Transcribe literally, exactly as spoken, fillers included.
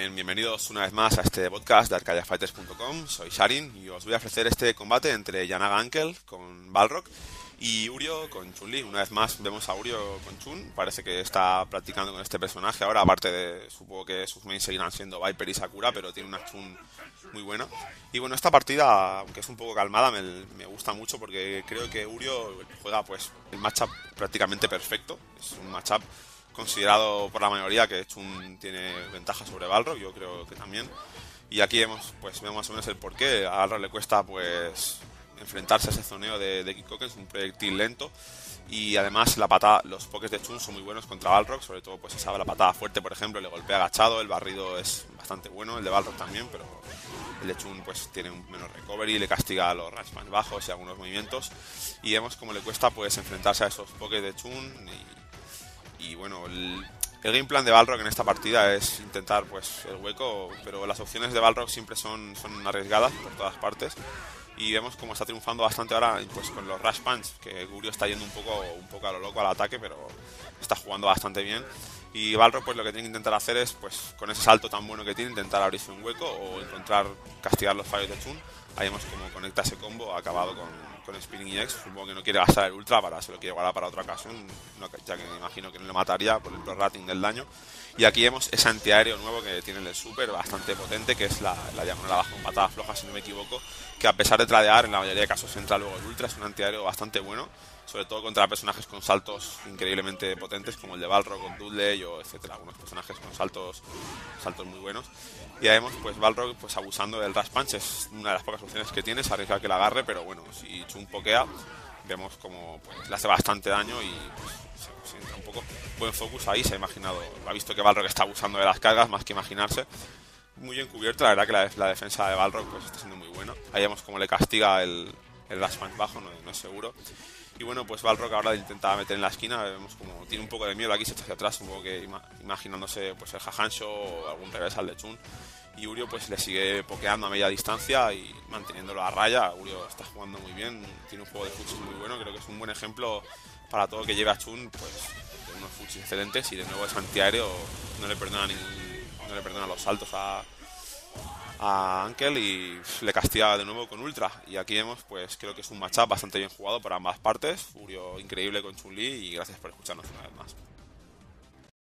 Bien, bienvenidos una vez más a este podcast de arcadia fighters punto com. Soy Sharin y os voy a ofrecer este combate entre Yanaga Ankel con Balrog y Uryo con Chun-Li. Una vez más vemos a Uryo con Chun. Parece que está practicando con este personaje ahora, aparte de, supongo que sus mains seguirán siendo Viper y Sakura, pero tiene una Chun muy buena. Y bueno, esta partida, aunque es un poco calmada, me, me gusta mucho porque creo que Uryo juega pues el matchup prácticamente perfecto. Es un matchup considerado por la mayoría que Chun tiene ventaja sobre Balrog, yo creo que también. Y aquí vemos, pues, vemos más o menos el porqué. A Balrog le cuesta pues enfrentarse a ese zoneo de, de Kikoken, es un proyectil lento. Y además la patada, los pokés de Chun son muy buenos contra Balrog, sobre todo pues esa la patada fuerte, por ejemplo, le golpea agachado, el barrido es bastante bueno, el de Balrog también, pero el de Chun pues tiene un menos recovery, le castiga a los range más bajos y algunos movimientos. Y vemos cómo le cuesta pues enfrentarse a esos pokés de Chun. Y Y bueno, el, el game plan de Balrog en esta partida es intentar pues el hueco, pero las opciones de Balrog siempre son, son arriesgadas por todas partes. Y vemos cómo está triunfando bastante ahora pues con los Rush Punch, que Uryo está yendo un poco, un poco a lo loco al ataque, pero está jugando bastante bien. Y Balrog pues lo que tiene que intentar hacer es, pues con ese salto tan bueno que tiene, intentar abrirse un hueco o encontrar, castigar los fallos de Chun. Ahí vemos cómo conecta ese combo, ha acabado con, con Spinning E X. Supongo que no quiere gastar el Ultra, para se lo quiere guardar para otra ocasión, no, ya que me imagino que no le mataría por el pro rating del daño. Y aquí vemos ese antiaéreo nuevo que tiene el Super, bastante potente, que es la, la diagonal abajo con patada floja, si no me equivoco, que a pesar de tradear, en la mayoría de casos entra luego el Ultra. Es un antiaéreo bastante bueno, sobre todo contra personajes con saltos increíblemente potentes como el de Balrog con Dudley o etcétera, algunos personajes con saltos saltos muy buenos. Y ahí vemos pues Balrog pues abusando del Rush Punch, es una de las pocas opciones que tiene, se arriesga que la agarre, pero bueno, si Chun pokea, vemos como pues, le hace bastante daño y pues, se, se entra un poco. Buen focus ahí, se ha imaginado, ha visto que Balrog está abusando de las cargas, más que imaginarse. Muy bien cubierto, la verdad que la, la defensa de Balrog pues está siendo muy buena. Ahí vemos como le castiga el, el Rush Punch bajo, no, no es seguro. Y bueno, pues Balrog ahora intenta meter en la esquina, vemos como tiene un poco de miedo aquí, se echa hacia atrás, un poco que ima imaginándose pues el Hahansho o algún revés al de Chun. Y Uryo pues le sigue pokeando a media distancia y manteniéndolo a raya. Uryo está jugando muy bien, tiene un juego de fuchs muy bueno, creo que es un buen ejemplo para todo que lleve a Chun, pues de unos fuchs excelentes. Y de nuevo es antiaéreo, no le perdona ningún, no le perdona los saltos a a Ankel y le castiga de nuevo con Ultra. Y aquí vemos, pues creo que es un matchup bastante bien jugado por ambas partes. Uryo increíble con Chun-Li y gracias por escucharnos una vez más.